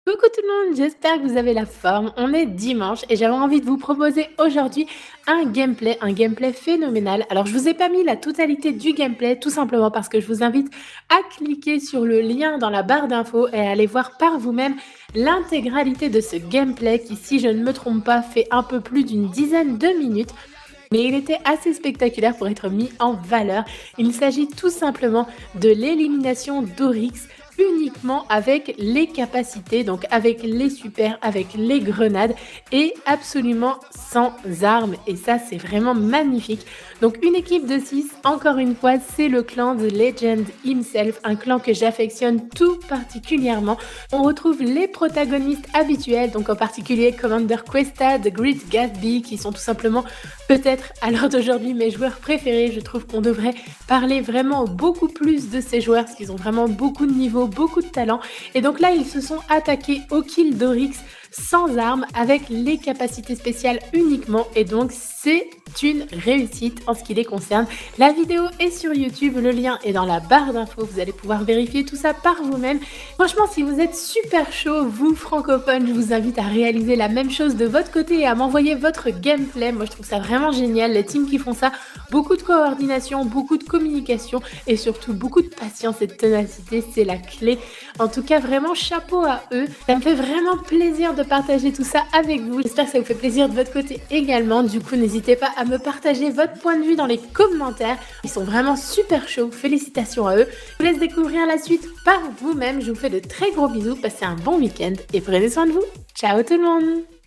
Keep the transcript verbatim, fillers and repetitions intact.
Coucou tout le monde, j'espère que vous avez la forme. On est dimanche et j'avais envie de vous proposer aujourd'hui un gameplay, un gameplay phénoménal. Alors je vous ai pas mis la totalité du gameplay tout simplement parce que je vous invite à cliquer sur le lien dans la barre d'infos et à aller voir par vous-même l'intégralité de ce gameplay qui, si je ne me trompe pas, fait un peu plus d'une dizaine de minutes. Mais il était assez spectaculaire pour être mis en valeur. Il s'agit tout simplement de l'élimination d'Oryx uniquement avec les capacités, donc avec les super, avec les grenades et absolument sans armes. Et ça, c'est vraiment magnifique. Donc une équipe de six, encore une fois, c'est le clan de Legend himself, un clan que j'affectionne tout particulièrement. On retrouve les protagonistes habituels, donc en particulier Commander Questa, The Great Gatsby, qui sont tout simplement peut-être à l'heure d'aujourd'hui mes joueurs préférés. Je trouve qu'on devrait parler vraiment beaucoup plus de ces joueurs parce qu'ils ont vraiment beaucoup de niveau, beaucoup de talent. Et donc là, ils se sont attaqués au kill d'Oryx sans armes avec les capacités spéciales uniquement, et donc c'est une réussite en ce qui les concerne. La vidéo est sur YouTube, le lien est dans la barre d'infos, vous allez pouvoir vérifier tout ça par vous-même. Franchement, si vous êtes super chaud, vous francophones, je vous invite à réaliser la même chose de votre côté et à m'envoyer votre gameplay. Moi je trouve ça vraiment génial, les teams qui font ça, beaucoup de coordination, beaucoup de communication et surtout beaucoup de patience et de ténacité, c'est la clé. En tout cas, vraiment chapeau à eux, ça me fait vraiment plaisir de partager tout ça avec vous. J'espère que ça vous fait plaisir de votre côté également. Du coup, n'hésitez pas à me partager votre point de vue dans les commentaires. Ils sont vraiment super chauds. Félicitations à eux. Je vous laisse découvrir la suite par vous-même. Je vous fais de très gros bisous. Passez un bon week-end et prenez soin de vous. Ciao tout le monde!